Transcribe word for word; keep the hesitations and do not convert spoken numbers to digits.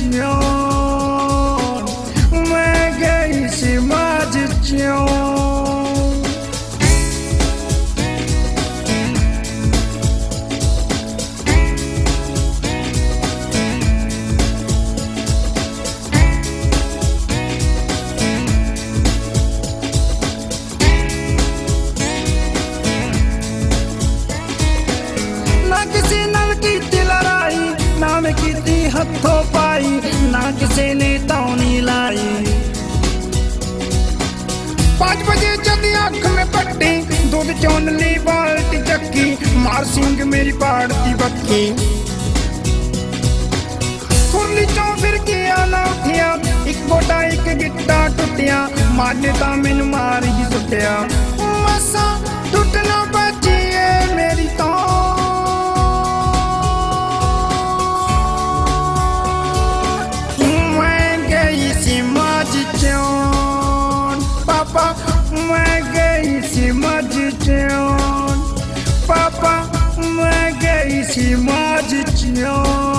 चोन, मैं गई सी माझ चोन। ना किसी नल की लड़ाई, ना मैं की हथों पाई, ना किसी ने तौनी लाई। पाँच बजे जद आँख में पट्टी, दूध चोन ली बाल्टी चक्की, मार सिंह मेरी पाड़ती बक्की। खुरली चौ फिर किया ना उठिया, एक बोटा एक गिट्टा टुटिया, मारने ता मैनू मार ही सुटिया। मसा टुटना बची है मेरी तो, पापा मैं गई सी माझ चोन, पापा मैं गई सी माझ चोन।